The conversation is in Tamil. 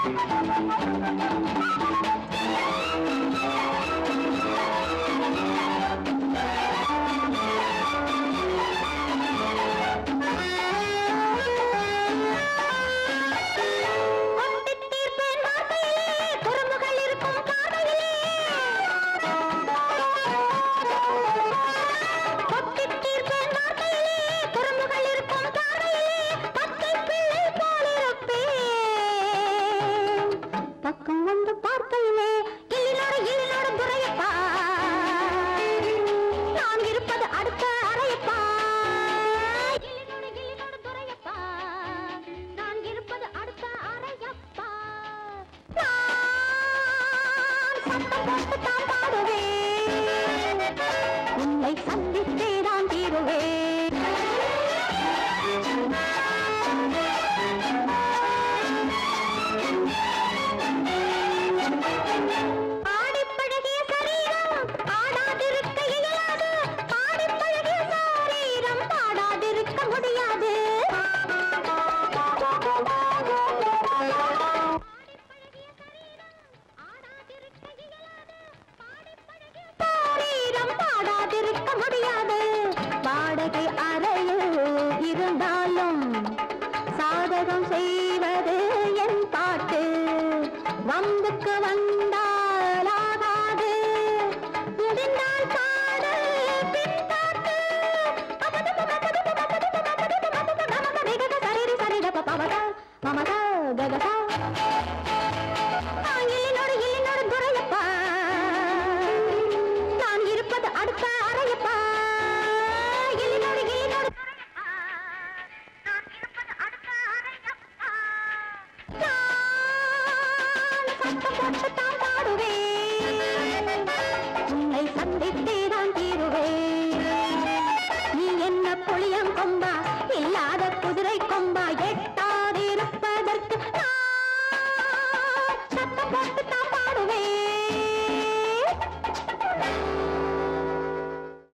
சாதகம் செய்வது என் பாட்டு வம்புக்கு வந்தாலாகாது முடிந்தால் பாடு பின்பாட்டு சரித பவதா மமதா ககதா இல்லினோடு துரையப்பா நான் இருப்பது அடுத்த அறையப்பா உன்னை சந்தித்தேதான் தீருவேன் நீ என்ன புளியம் கொம்பா இல்லாத குதிரை கொம்பா எட்டாதிருப்பதற்கு சத்தம் போட்டு